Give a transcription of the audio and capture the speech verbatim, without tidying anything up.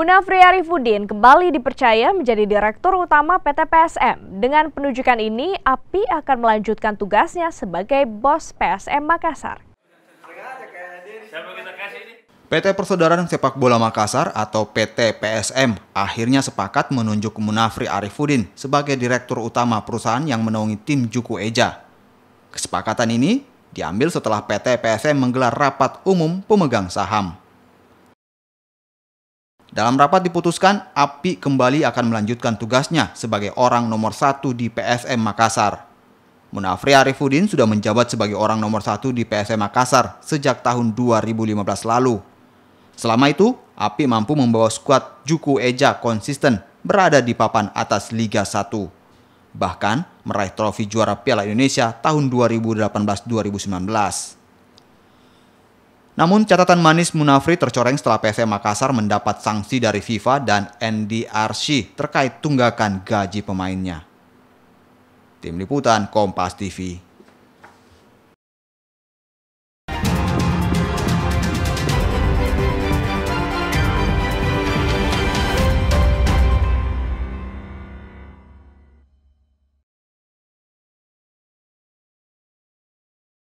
Munafri Arifudin kembali dipercaya menjadi Direktur Utama P T P S M. Dengan penunjukan ini, Api akan melanjutkan tugasnya sebagai bos P S M Makassar. P T Persaudaraan Sepak Bola Makassar atau P T P S M akhirnya sepakat menunjuk Munafri Arifudin sebagai Direktur Utama perusahaan yang menaungi tim Juku Eja. Kesepakatan ini diambil setelah P T P S M menggelar rapat umum pemegang saham. Dalam rapat diputuskan, Api kembali akan melanjutkan tugasnya sebagai orang nomor satu di P S M Makassar. Munafri Arifudin sudah menjabat sebagai orang nomor satu di P S M Makassar sejak tahun dua ribu lima belas lalu. Selama itu, Api mampu membawa skuad Juku Eja konsisten berada di papan atas Liga satu. Bahkan meraih trofi juara Piala Indonesia tahun dua ribu delapan belas dua ribu sembilan belas. Namun catatan manis Munafri tercoreng setelah P S M Makassar mendapat sanksi dari FIFA dan N D R C terkait tunggakan gaji pemainnya. Tim Liputan Kompas T V.